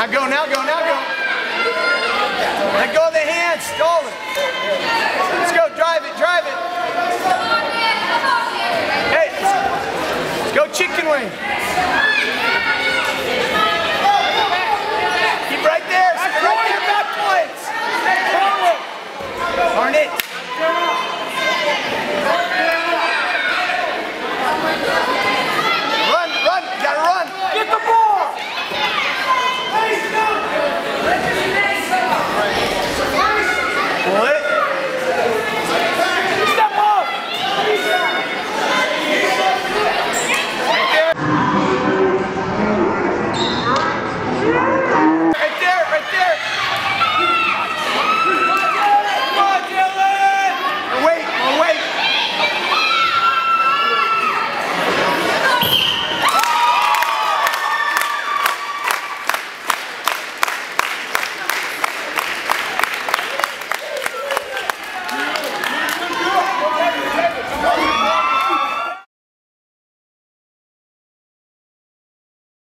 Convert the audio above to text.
Now go, now go, now go. Let go of the hands, stall it. Let's go, drive it, drive it. Hey, let's go chicken wing. Keep right there, back points. Darn it.